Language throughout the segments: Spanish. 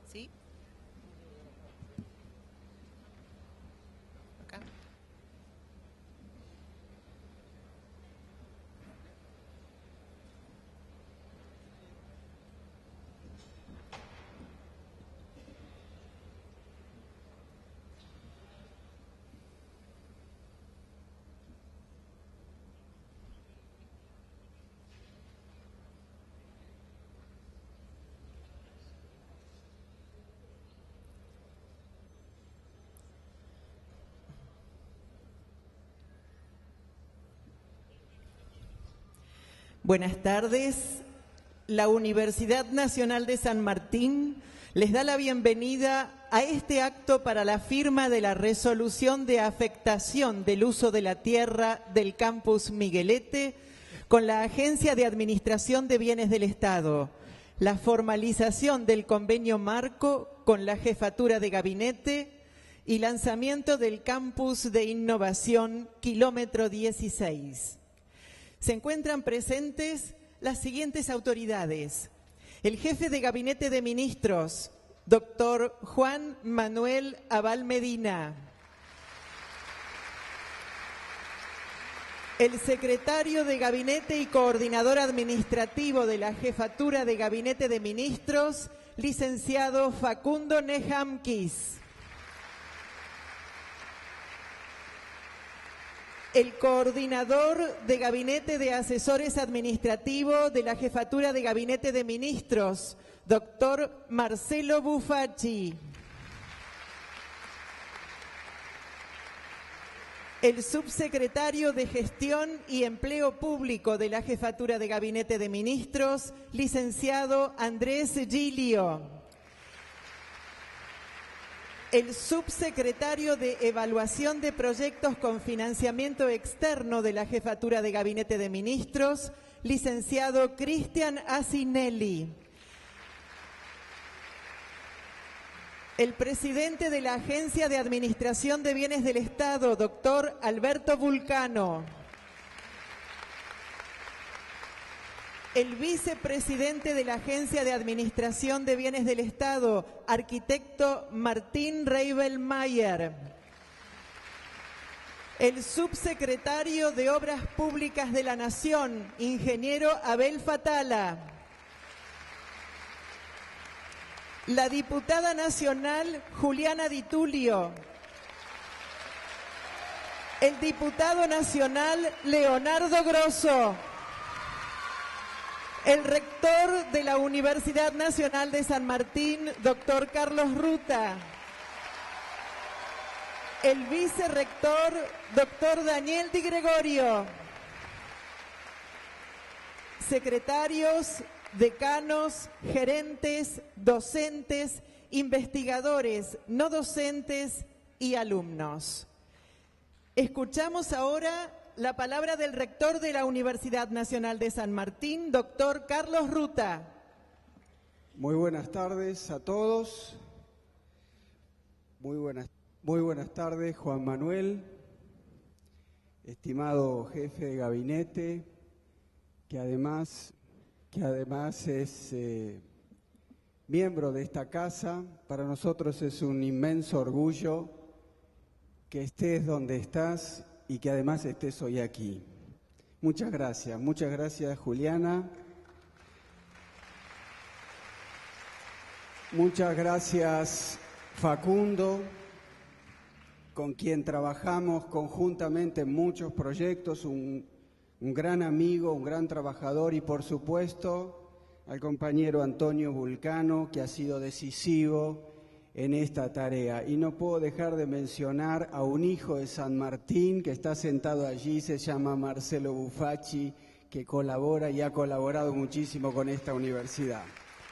¿Sí? Acá. Buenas tardes. La Universidad Nacional de San Martín les da la bienvenida a este acto para la firma de la resolución de afectación del uso de la tierra del campus Miguelete con la Agencia de Administración de Bienes del Estado, la formalización del convenio marco con la Jefatura de Gabinete y lanzamiento del campus de innovación kilómetro 16. Se encuentran presentes las siguientes autoridades: el jefe de Gabinete de Ministros, doctor Juan Manuel Abal Medina; el secretario de Gabinete y coordinador administrativo de la Jefatura de Gabinete de Ministros, licenciado Facundo Nejamquis; el coordinador de Gabinete de Asesores Administrativos de la Jefatura de Gabinete de Ministros, doctor Marcelo Bufacci; el subsecretario de Gestión y Empleo Público de la Jefatura de Gabinete de Ministros, licenciado Andrés Gilio; el subsecretario de Evaluación de Proyectos con Financiamiento Externo de la Jefatura de Gabinete de Ministros, licenciado Cristian Asinelli; el presidente de la Agencia de Administración de Bienes del Estado, doctor Alberto Vulcano; el vicepresidente de la Agencia de Administración de Bienes del Estado, arquitecto Martín Reibelmayer; el subsecretario de Obras Públicas de la Nación, ingeniero Abel Fatala; la diputada nacional Juliana Di Tulio; el diputado nacional Leonardo Grosso; el rector de la Universidad Nacional de San Martín, doctor Carlos Ruta; el vicerrector, doctor Daniel Di Gregorio; secretarios, decanos, gerentes, docentes, investigadores, no docentes y alumnos. Escuchamos ahora la palabra del rector de la Universidad Nacional de San Martín, doctor Carlos Ruta. Muy buenas tardes a todos. Muy buenas tardes, Juan Manuel, estimado jefe de gabinete, que además es miembro de esta casa. Para nosotros es un inmenso orgullo que estés donde estás y que además estés hoy aquí. Muchas gracias Juliana. Muchas gracias Facundo, con quien trabajamos conjuntamente en muchos proyectos, un gran amigo, un gran trabajador, y por supuesto al compañero Antonio Vulcano, que ha sido decisivo en esta tarea. Y no puedo dejar de mencionar a un hijo de San Martín que está sentado allí, se llama Marcelo Bufacci, que colabora y ha colaborado muchísimo con esta universidad.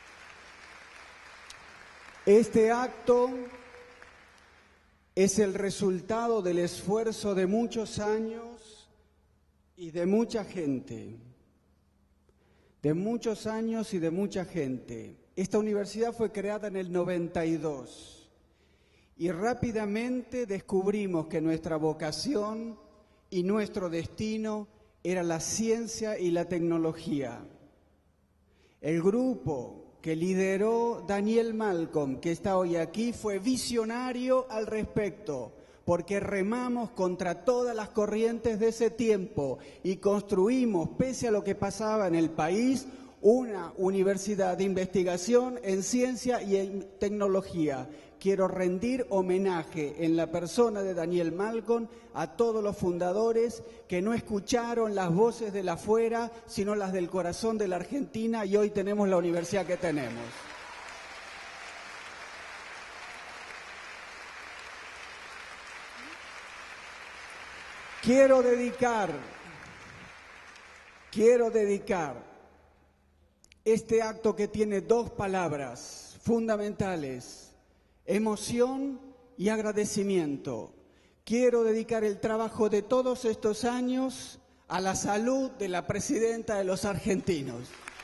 Este acto es el resultado del esfuerzo de muchos años y de mucha gente. De muchos años y de mucha gente. Esta universidad fue creada en el 92 y rápidamente descubrimos que nuestra vocación y nuestro destino era la ciencia y la tecnología. El grupo que lideró Daniel Malcolm, que está hoy aquí, fue visionario al respecto, porque remamos contra todas las corrientes de ese tiempo y construimos, pese a lo que pasaba en el país, una universidad de investigación en ciencia y en tecnología. Quiero rendir homenaje en la persona de Daniel Malcolm a todos los fundadores que no escucharon las voces de la afuera, sino las del corazón de la Argentina, y hoy tenemos la universidad que tenemos. Quiero dedicar este acto, que tiene dos palabras fundamentales: emoción y agradecimiento. Quiero dedicar el trabajo de todos estos años a la salud de la presidenta de los argentinos.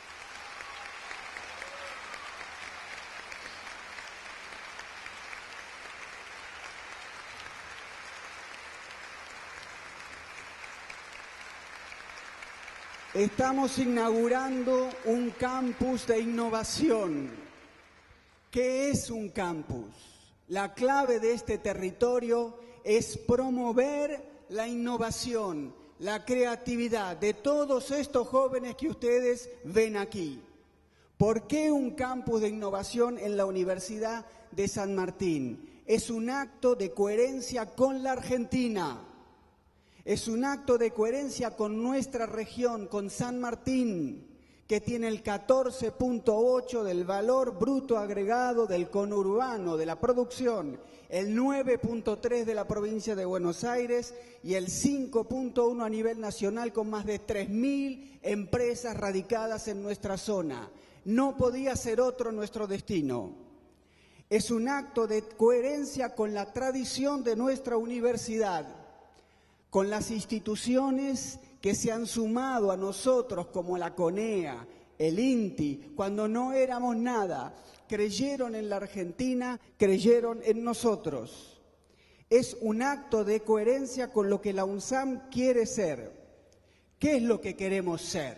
Estamos inaugurando un campus de innovación. ¿Qué es un campus? La clave de este territorio es promover la innovación, la creatividad de todos estos jóvenes que ustedes ven aquí. ¿Por qué un campus de innovación en la Universidad de San Martín? Es un acto de coherencia con la Argentina. Es un acto de coherencia con nuestra región, con San Martín, que tiene el 14.8 del valor bruto agregado del conurbano, de la producción, el 9.3 de la provincia de Buenos Aires y el 5.1 a nivel nacional, con más de 3.000 empresas radicadas en nuestra zona. No podía ser otro nuestro destino. Es un acto de coherencia con la tradición de nuestra universidad, con las instituciones que se han sumado a nosotros, como la CONEA, el INTI, cuando no éramos nada, creyeron en la Argentina, creyeron en nosotros. Es un acto de coherencia con lo que la UNSAM quiere ser. ¿Qué es lo que queremos ser?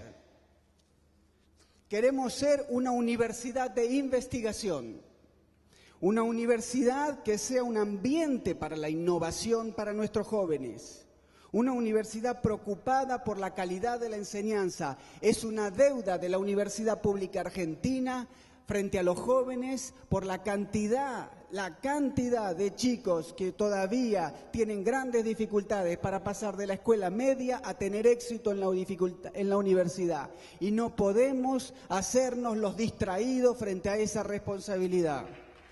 Queremos ser una universidad de investigación, una universidad que sea un ambiente para la innovación para nuestros jóvenes. Una universidad preocupada por la calidad de la enseñanza. Es una deuda de la Universidad Pública Argentina frente a los jóvenes por la cantidad de chicos que todavía tienen grandes dificultades para pasar de la escuela media a tener éxito en la universidad. Y no podemos hacernos los distraídos frente a esa responsabilidad.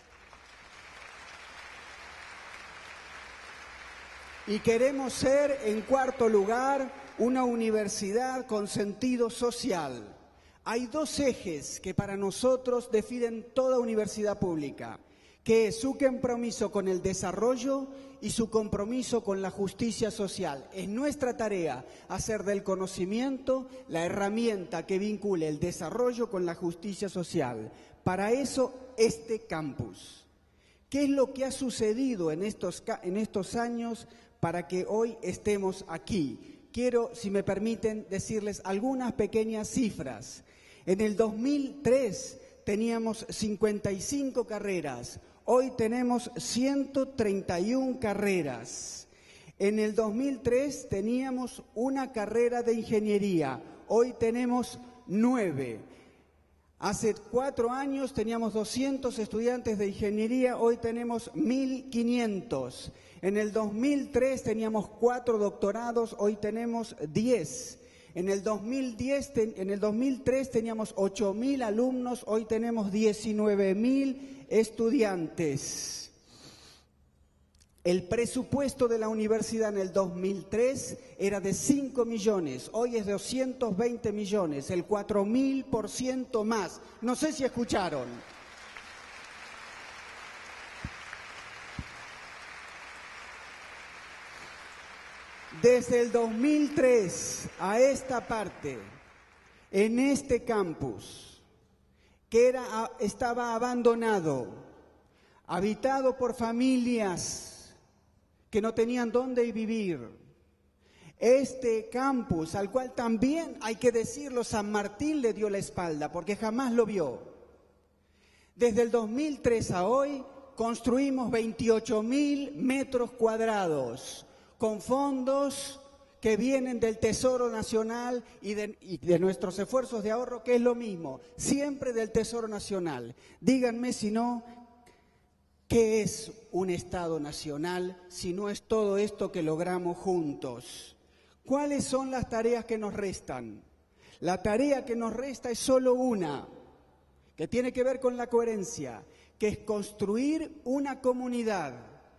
Y queremos ser, en cuarto lugar, una universidad con sentido social. Hay dos ejes que para nosotros definen toda universidad pública, que es su compromiso con el desarrollo y su compromiso con la justicia social. Es nuestra tarea hacer del conocimiento la herramienta que vincule el desarrollo con la justicia social. Para eso, este campus. ¿Qué es lo que ha sucedido en estos años para que hoy estemos aquí? Quiero, si me permiten, decirles algunas pequeñas cifras. En el 2003 teníamos 55 carreras, hoy tenemos 131 carreras. En el 2003 teníamos una carrera de ingeniería, hoy tenemos 9. Hace 4 años teníamos 200 estudiantes de ingeniería, hoy tenemos 1.500. En el 2003 teníamos 4 doctorados, hoy tenemos 10. En el 2003 teníamos 8.000 alumnos, hoy tenemos 19.000 estudiantes. El presupuesto de la universidad en el 2003 era de 5 millones, hoy es de 220 millones, el 4.000% más. No sé si escucharon. Desde el 2003 a esta parte, en este campus, que estaba abandonado, habitado por familias que no tenían dónde vivir, este campus, al cual también, hay que decirlo, San Martín le dio la espalda, porque jamás lo vio. Desde el 2003 a hoy construimos 28.000 metros cuadrados con fondos que vienen del Tesoro Nacional y de nuestros esfuerzos de ahorro, que es lo mismo, siempre del Tesoro Nacional. Díganme si no, ¿qué es un Estado nacional si no es todo esto que logramos juntos? ¿Cuáles son las tareas que nos restan? La tarea que nos resta es solo una, que tiene que ver con la coherencia, que es construir una comunidad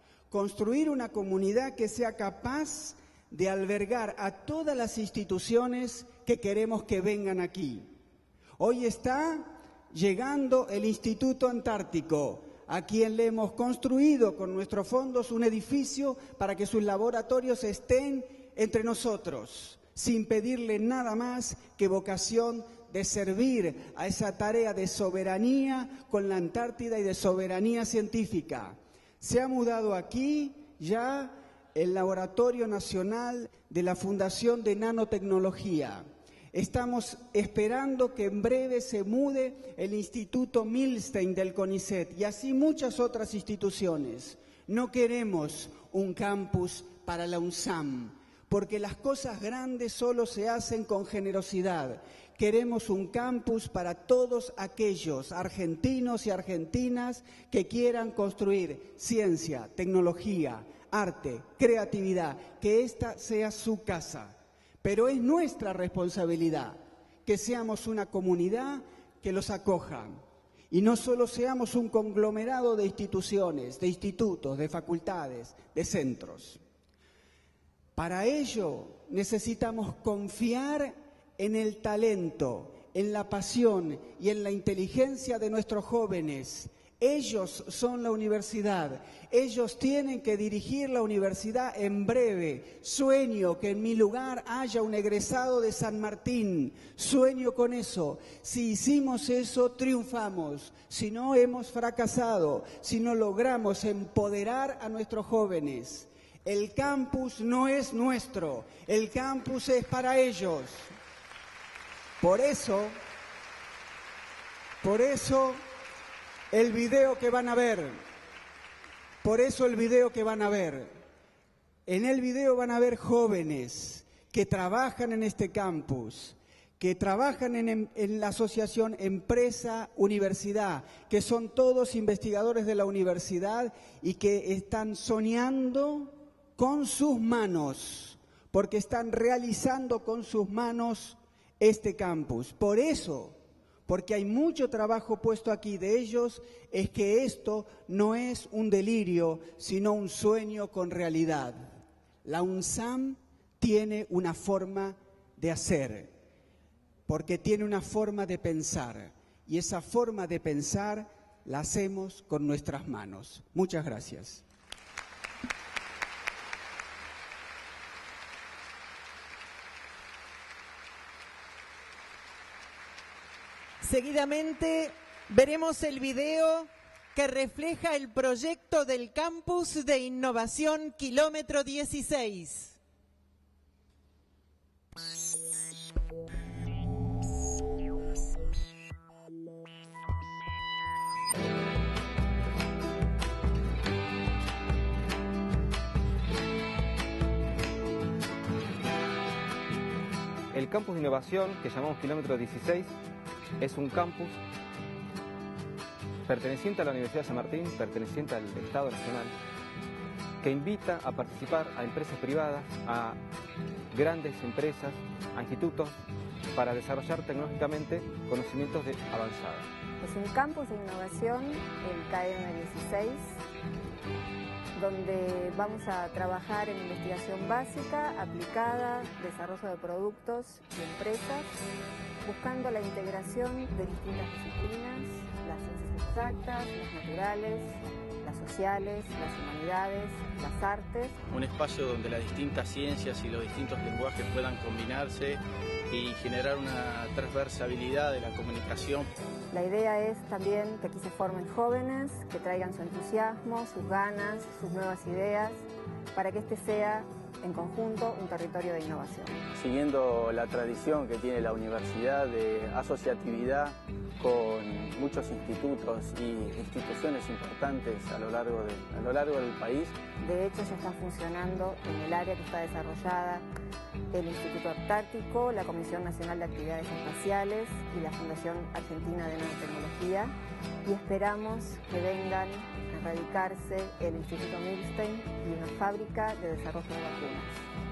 que sea capaz de albergar a todas las instituciones que queremos que vengan aquí. Hoy está llegando el Instituto Antártico, a quien le hemos construido con nuestros fondos un edificio para que sus laboratorios estén entre nosotros, sin pedirle nada más que vocación de servir a esa tarea de soberanía con la Antártida y de soberanía científica. Se ha mudado aquí ya el Laboratorio Nacional de la Fundación de Nanotecnología. Estamos esperando que en breve se mude el Instituto Milstein del CONICET y así muchas otras instituciones. No queremos un campus para la UNSAM, porque las cosas grandes solo se hacen con generosidad. Queremos un campus para todos aquellos argentinos y argentinas que quieran construir ciencia, tecnología, arte, creatividad, que esta sea su casa. Pero es nuestra responsabilidad que seamos una comunidad que los acoja y no solo seamos un conglomerado de instituciones, de institutos, de facultades, de centros. Para ello necesitamos confiar en el talento, en la pasión y en la inteligencia de nuestros jóvenes. Ellos son la universidad, ellos tienen que dirigir la universidad en breve. Sueño que en mi lugar haya un egresado de San Martín, sueño con eso. Si hicimos eso, triunfamos. Si no, hemos fracasado, si no logramos empoderar a nuestros jóvenes. El campus no es nuestro, el campus es para ellos. Por eso, el video que van a ver, en el video van a ver jóvenes que trabajan en este campus, que trabajan en la asociación Empresa-Universidad, que son todos investigadores de la universidad y que están soñando con sus manos, porque están realizando con sus manos este campus. Por eso, porque hay mucho trabajo puesto aquí de ellos, es que esto no es un delirio, sino un sueño con realidad. La UNSAM tiene una forma de hacer, porque tiene una forma de pensar, y esa forma de pensar la hacemos con nuestras manos. Muchas gracias. Seguidamente veremos el video que refleja el proyecto del Campus de Innovación Kilómetro 16. El campus de innovación, que llamamos Kilómetro 16, es un campus perteneciente a la Universidad de San Martín, perteneciente al Estado Nacional, que invita a participar a empresas privadas, a grandes empresas, a institutos, para desarrollar tecnológicamente conocimientos de avanzada. Es un campus de innovación, el KM16, donde vamos a trabajar en investigación básica, aplicada, desarrollo de productos y empresas, buscando la integración de distintas disciplinas, las ciencias exactas, las naturales, las sociales, las humanidades, las artes. Un espacio donde las distintas ciencias y los distintos lenguajes puedan combinarse y generar una transversabilidad de la comunicación. La idea es también que aquí se formen jóvenes, que traigan su entusiasmo, sus ganas, sus nuevas ideas, para que este sea en conjunto un territorio de innovación. Siguiendo la tradición que tiene la universidad de asociatividad con muchos institutos y instituciones importantes a lo largo del país. De hecho, ya está funcionando en el área que está desarrollada el Instituto Antártico, la Comisión Nacional de Actividades Espaciales y la Fundación Argentina de Nanotecnología, y esperamos que vengan a radicarse el Instituto Milstein y una fábrica de desarrollo de vacunas.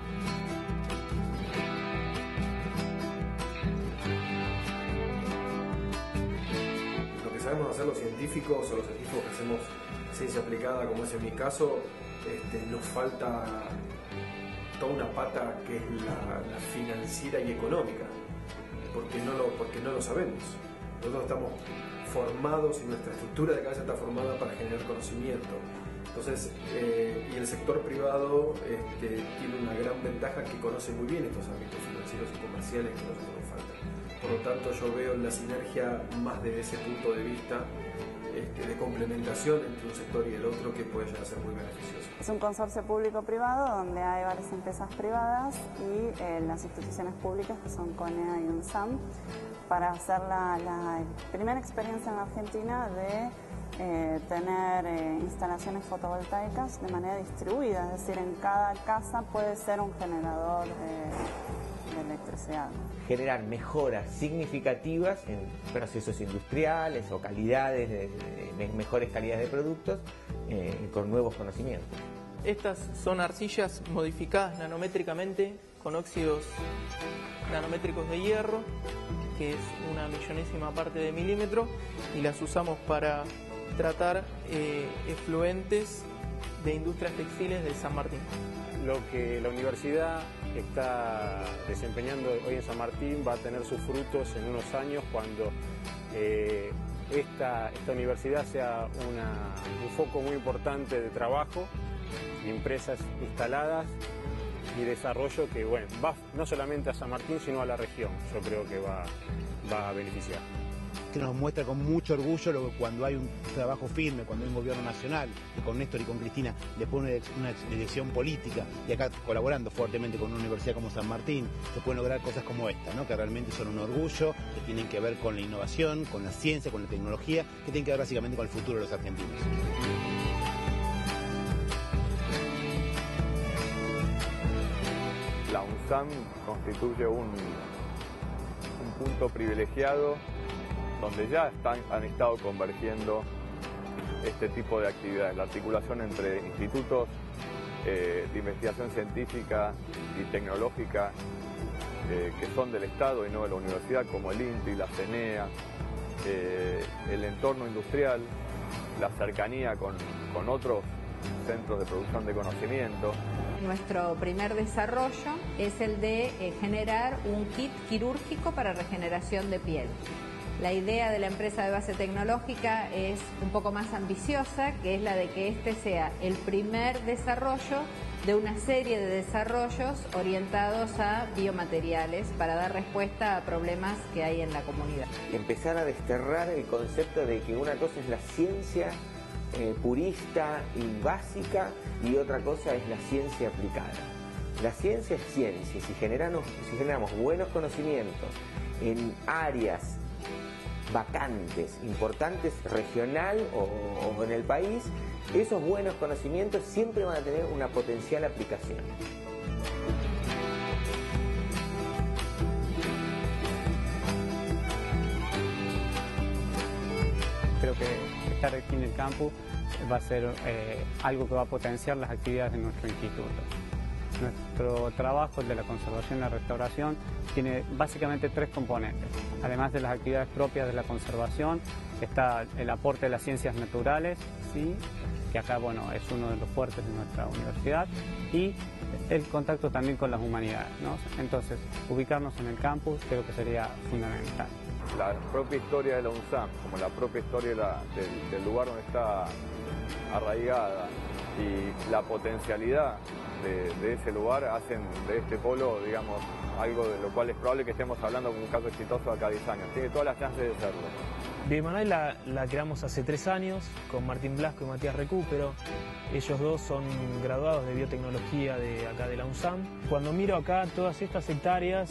Lo que sabemos hacer los científicos o los científicos que hacemos ciencia aplicada, como es en mi caso, nos falta toda una pata que es la financiera y económica, porque no lo sabemos. Nosotros estamos formados y nuestra estructura de cabeza está formada para generar conocimiento. Entonces, y el sector privado tiene una gran ventaja que conoce muy bien estos ámbitos financieros y comerciales que a nosotros nos faltan. Por lo tanto, yo veo la sinergia más desde ese punto de vista de complementación entre un sector y el otro que puede llegar a ser muy beneficioso. Es un consorcio público-privado donde hay varias empresas privadas y las instituciones públicas que son CONEA y UNSAM para hacer la primera experiencia en la Argentina de tener instalaciones fotovoltaicas de manera distribuida, es decir, en cada casa puede ser un generador de electricidad. Generar mejoras significativas en procesos industriales o calidades, mejores calidades de productos con nuevos conocimientos. Estas son arcillas modificadas nanométricamente con óxidos nanométricos de hierro, que es una millonésima parte de milímetro, y las usamos para tratar efluentes de industrias textiles de San Martín. Lo que la universidad está desempeñando hoy en San Martín va a tener sus frutos en unos años cuando esta universidad sea un foco muy importante de trabajo, de empresas instaladas y desarrollo que va no solamente a San Martín sino a la región. Yo creo que va a beneficiar. Que nos muestra con mucho orgullo cuando hay un trabajo firme, cuando hay un gobierno nacional, que con Néstor y con Cristina le pone una dirección política, y acá colaborando fuertemente con una universidad como San Martín, se pueden lograr cosas como esta, ¿no? Que realmente son un orgullo, que tienen que ver con la innovación, con la ciencia, con la tecnología, que tienen que ver básicamente con el futuro de los argentinos. La UNSAM constituye un punto privilegiado donde ya han estado convergiendo este tipo de actividades, la articulación entre institutos de investigación científica y tecnológica que son del Estado y no de la universidad, como el INTI, la CENEA, el entorno industrial, la cercanía con otros centros de producción de conocimiento. Nuestro primer desarrollo es el de generar un kit quirúrgico para regeneración de piel. La idea de la empresa de base tecnológica es un poco más ambiciosa, que es la de que este sea el primer desarrollo de una serie de desarrollos orientados a biomateriales para dar respuesta a problemas que hay en la comunidad. Empezar a desterrar el concepto de que una cosa es la ciencia purista y básica y otra cosa es la ciencia aplicada. La ciencia es ciencia, si generamos buenos conocimientos en áreas vacantes, importantes regional o en el país, esos buenos conocimientos siempre van a tener una potencial aplicación. Creo que estar aquí en el campus va a ser algo que va a potenciar las actividades de nuestro instituto. Nuestro trabajo, el de la conservación y la restauración, tiene básicamente tres componentes. Además de las actividades propias de la conservación, está el aporte de las ciencias naturales, ¿sí? Que acá es uno de los fuertes de nuestra universidad, y el contacto también con las humanidades, ¿no? Entonces, ubicarnos en el campus creo que sería fundamental. La propia historia de la UNSAM, como la propia historia del lugar donde está arraigada y la potencialidad de ese lugar hacen de este polo, digamos, algo de lo cual es probable que estemos hablando como un caso exitoso acá a 10 años. Tiene todas las chances de serlo. Bioemanuel la creamos hace 3 años con Martín Blasco y Matías Recupero. Ellos dos son graduados de biotecnología de acá de la UNSAM. Cuando miro acá todas estas hectáreas,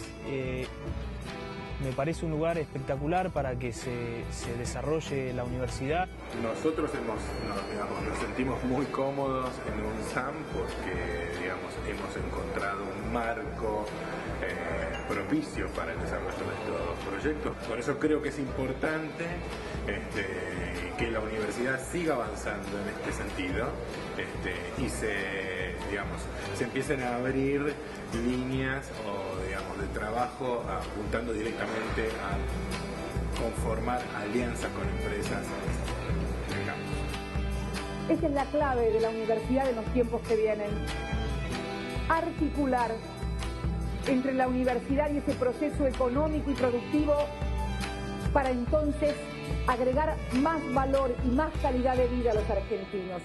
me parece un lugar espectacular para que se desarrolle la universidad. Nosotros nos sentimos muy cómodos en UNSAM porque hemos encontrado un marco propicio para el desarrollo de estos proyectos. Por eso creo que es importante que la universidad siga avanzando en este sentido y se empiecen a abrir líneas de trabajo apuntando directamente a conformar alianzas con empresas del campus. Esa es la clave de la universidad en los tiempos que vienen. Articular entre la universidad y ese proceso económico y productivo para entonces agregar más valor y más calidad de vida a los argentinos.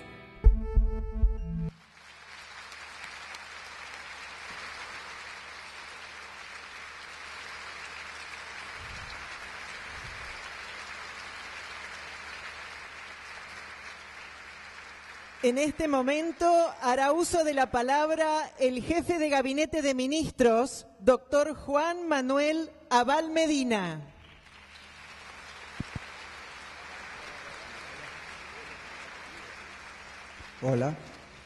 En este momento hará uso de la palabra el jefe de Gabinete de Ministros, doctor Juan Manuel Abal Medina. Hola.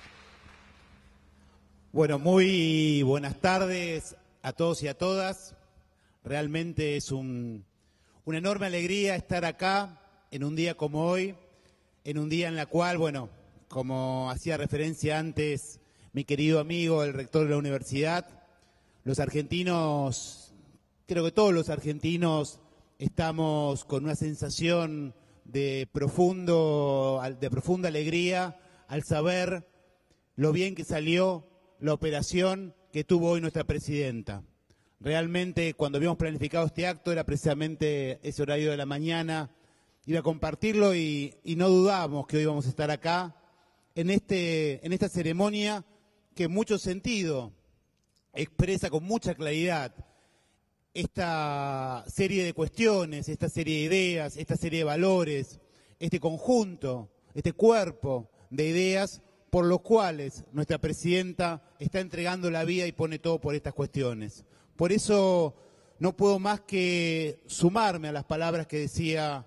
Bueno, muy buenas tardes a todos y a todas. Realmente es una enorme alegría estar acá en un día como hoy, en un día en la cual, como hacía referencia antes mi querido amigo, el rector de la universidad, los argentinos, creo que todos los argentinos estamos con una sensación de profunda alegría al saber lo bien que salió la operación que tuvo hoy nuestra presidenta. Realmente, cuando habíamos planificado este acto, era precisamente ese horario de la mañana, iba a compartirlo y no dudábamos que hoy íbamos a estar acá, en esta ceremonia que en mucho sentido expresa con mucha claridad esta serie de cuestiones, esta serie de ideas, esta serie de valores, este conjunto, este cuerpo de ideas por los cuales nuestra presidenta está entregando la vida y pone todo por estas cuestiones. Por eso no puedo más que sumarme a las palabras que decía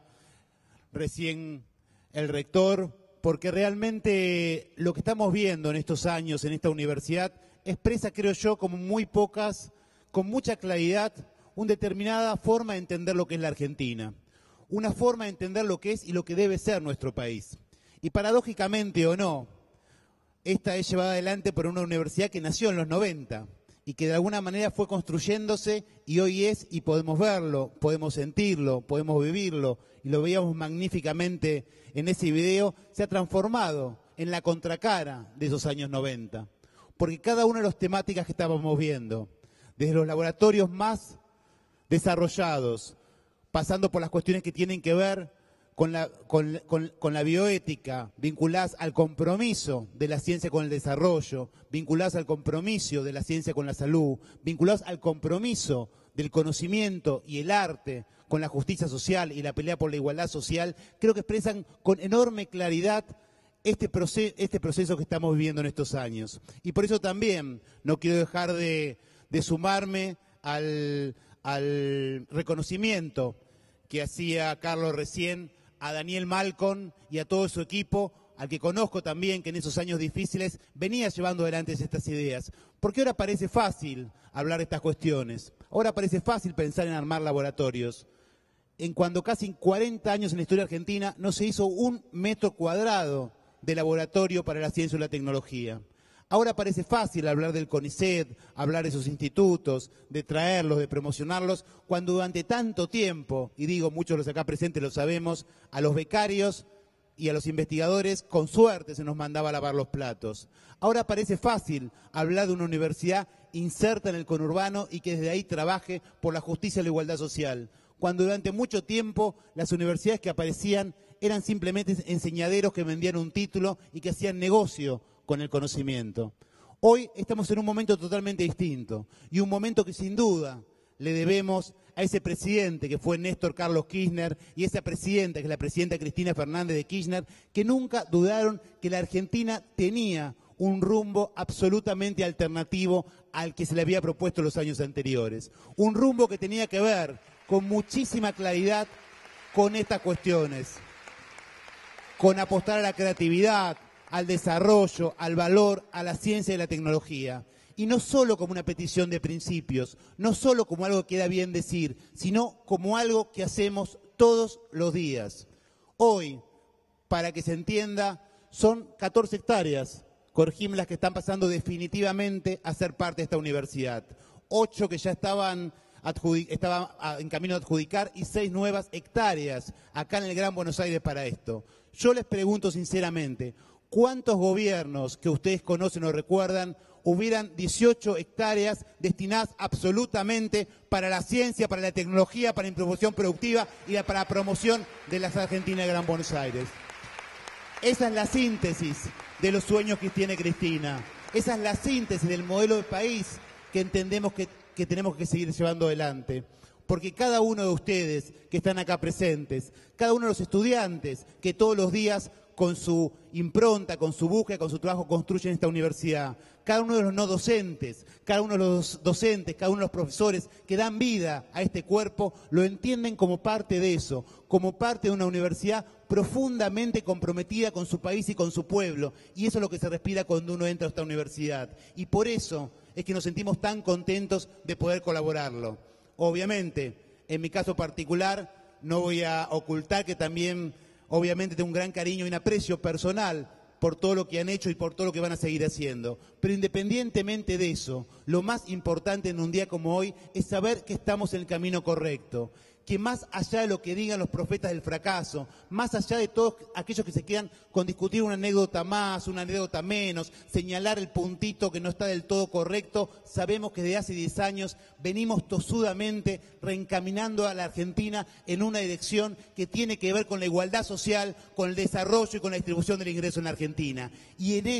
recién el rector, porque realmente lo que estamos viendo en estos años en esta universidad expresa, creo yo, como muy pocas, con mucha claridad, una determinada forma de entender lo que es la Argentina, una forma de entender lo que es y lo que debe ser nuestro país. Y paradójicamente o no, esta es llevada adelante por una universidad que nació en los 90 y que de alguna manera fue construyéndose y hoy es, y podemos verlo, podemos sentirlo, podemos vivirlo, y lo veíamos magníficamente en ese video, se ha transformado en la contracara de esos años 90. Porque cada una de las temáticas que estábamos viendo, desde los laboratorios más desarrollados, pasando por las cuestiones que tienen que ver con la bioética, vinculadas al compromiso de la ciencia con el desarrollo, vinculadas al compromiso de la ciencia con la salud, vinculadas al compromiso del conocimiento y el arte con la justicia social y la pelea por la igualdad social, creo que expresan con enorme claridad este proceso que estamos viviendo en estos años. Y por eso también no quiero dejar de sumarme al reconocimiento que hacía Carlos recién a Daniel Malcom y a todo su equipo, al que conozco también que en esos años difíciles venía llevando adelante estas ideas. Porque ahora parece fácil hablar de estas cuestiones, ahora parece fácil pensar en armar laboratorios, en cuando casi 40 años en la historia argentina no se hizo 1 metro cuadrado de laboratorio para la ciencia y la tecnología. Ahora parece fácil hablar del CONICET, hablar de esos institutos, de traerlos, de promocionarlos, cuando durante tanto tiempo, y digo, muchos de los acá presentes lo sabemos, a los becarios y a los investigadores con suerte se nos mandaba a lavar los platos. Ahora parece fácil hablar de una universidad inserta en el conurbano y que desde ahí trabaje por la justicia y la igualdad social, cuando durante mucho tiempo las universidades que aparecían eran simplemente enseñaderos que vendían un título y que hacían negocio con el conocimiento. Hoy estamos en un momento totalmente distinto y un momento que sin duda le debemos a ese presidente que fue Néstor Carlos Kirchner y esa presidenta, que es la presidenta Cristina Fernández de Kirchner, que nunca dudaron que la Argentina tenía un rumbo absolutamente alternativo al que se le había propuesto los años anteriores. Un rumbo que tenía que ver con muchísima claridad con estas cuestiones, con apostar a la creatividad, al desarrollo, al valor, a la ciencia y la tecnología. Y no solo como una petición de principios, no solo como algo que queda bien decir, sino como algo que hacemos todos los días. Hoy, para que se entienda, son 14 hectáreas, corregime, las que están pasando definitivamente a ser parte de esta universidad. 8 que ya estaban en camino a adjudicar y 6 nuevas hectáreas acá en el Gran Buenos Aires para esto. Yo les pregunto sinceramente, ¿cuántos gobiernos que ustedes conocen o recuerdan hubieran 18 hectáreas destinadas absolutamente para la ciencia, para la tecnología, para la promoción productiva y para la promoción de las Argentinas de Gran Buenos Aires? Esa es la síntesis de los sueños que tiene Cristina. Esa es la síntesis del modelo de país que entendemos que tenemos que seguir llevando adelante. Porque cada uno de ustedes que están acá presentes, cada uno de los estudiantes que todos los días con su impronta, con su búsqueda, con su trabajo construyen esta universidad, cada uno de los no docentes, cada uno de los docentes, cada uno de los profesores que dan vida a este cuerpo, lo entienden como parte de eso, como parte de una universidad profundamente comprometida con su país y con su pueblo. Y eso es lo que se respira cuando uno entra a esta universidad. Y por eso es que nos sentimos tan contentos de poder colaborarlo. Obviamente, en mi caso particular, no voy a ocultar que también, obviamente, tengo un gran cariño y un aprecio personal por todo lo que han hecho y por todo lo que van a seguir haciendo. Pero independientemente de eso, lo más importante en un día como hoy es saber que estamos en el camino correcto. Que más allá de lo que digan los profetas del fracaso, más allá de todos aquellos que se quedan con discutir una anécdota más, una anécdota menos, señalar el puntito que no está del todo correcto, sabemos que desde hace 10 años venimos tosudamente reencaminando a la Argentina en una dirección que tiene que ver con la igualdad social, con el desarrollo y con la distribución del ingreso en la Argentina. Y en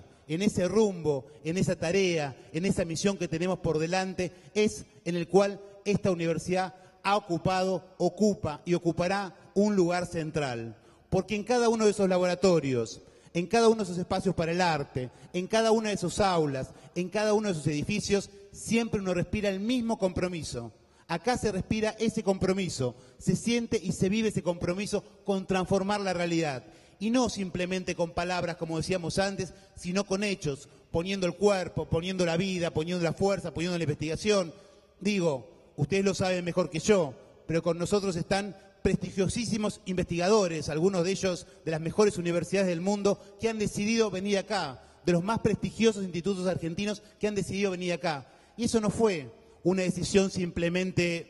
ese rumbo, en esa tarea, en esa misión que tenemos por delante, es en el cual esta universidad ha ocupado, ocupa y ocupará un lugar central. Porque en cada uno de esos laboratorios, en cada uno de esos espacios para el arte, en cada una de esas aulas, en cada uno de esos edificios, siempre uno respira el mismo compromiso. Acá se respira ese compromiso, se siente y se vive ese compromiso con transformar la realidad. Y no simplemente con palabras, como decíamos antes, sino con hechos, poniendo el cuerpo, poniendo la vida, poniendo la fuerza, poniendo la investigación. Digo, ustedes lo saben mejor que yo, pero con nosotros están prestigiosísimos investigadores, algunos de ellos de las mejores universidades del mundo, que han decidido venir acá, de los más prestigiosos institutos argentinos que han decidido venir acá. Y eso no fue una decisión simplemente,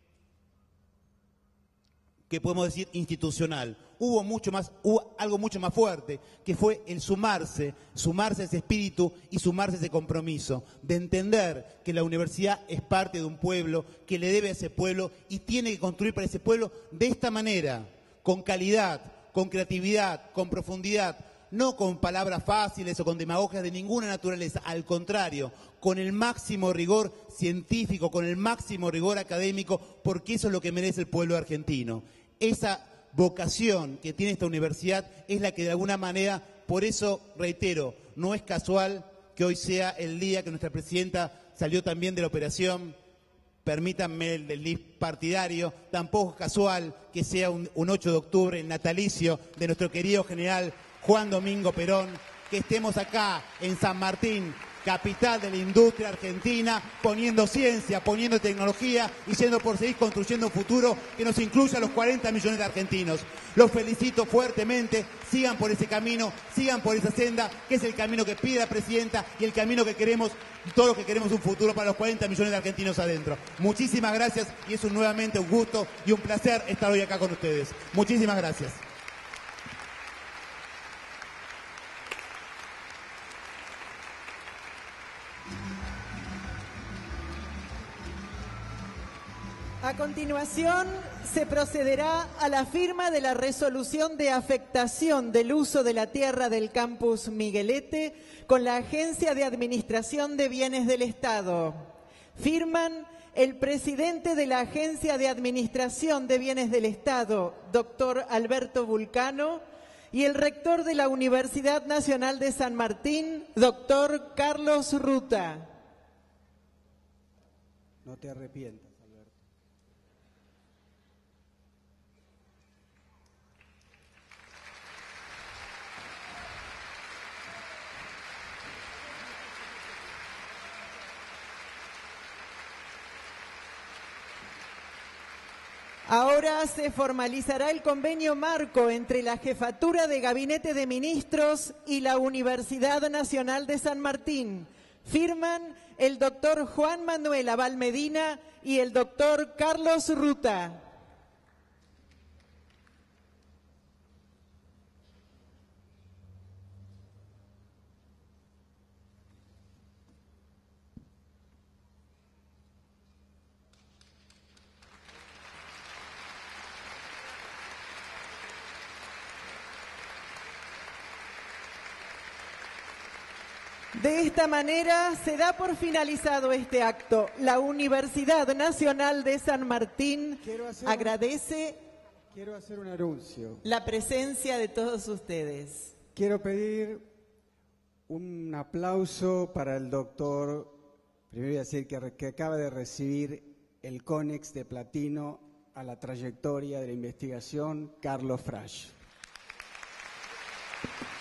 que podemos decir, institucional. Hubo algo mucho más fuerte, que fue el sumarse a ese espíritu y sumarse a ese compromiso, de entender que la universidad es parte de un pueblo, que le debe a ese pueblo y tiene que construir para ese pueblo de esta manera, con calidad, con creatividad, con profundidad, no con palabras fáciles o con demagogias de ninguna naturaleza, al contrario, con el máximo rigor científico, con el máximo rigor académico, porque eso es lo que merece el pueblo argentino. Esa vocación que tiene esta universidad es la que de alguna manera, por eso reitero, no es casual que hoy sea el día que nuestra presidenta salió también de la operación, permítanme el desliz partidario, tampoco es casual que sea un 8 de octubre, el natalicio de nuestro querido general Juan Domingo Perón, que estemos acá en San Martín, capital de la industria argentina, poniendo ciencia, poniendo tecnología y yendo por seguir construyendo un futuro que nos incluya a los 40 millones de argentinos. Los felicito fuertemente, sigan por ese camino, sigan por esa senda, que es el camino que pide la presidenta y el camino que queremos, todos los que queremos un futuro para los 40 millones de argentinos adentro. Muchísimas gracias y es nuevamente un gusto y un placer estar hoy acá con ustedes. Muchísimas gracias. A continuación, se procederá a la firma de la resolución de afectación del uso de la tierra del campus Miguelete con la Agencia de Administración de Bienes del Estado. Firman el presidente de la Agencia de Administración de Bienes del Estado, doctor Alberto Vulcano, y el rector de la Universidad Nacional de San Martín, doctor Carlos Ruta. No te arrepientas, Alberto. Ahora se formalizará el convenio marco entre la Jefatura de Gabinete de Ministros y la Universidad Nacional de San Martín. Firman el doctor Juan Manuel Abal Medina y el doctor Carlos Ruta. De esta manera se da por finalizado este acto. La Universidad Nacional de San Martín agradece Quiero hacer un anuncio. la presencia de todos ustedes. Quiero pedir un aplauso para el doctor, primero voy a decir que acaba de recibir el Conex de Platino a la trayectoria de la investigación, Carlos Frasch.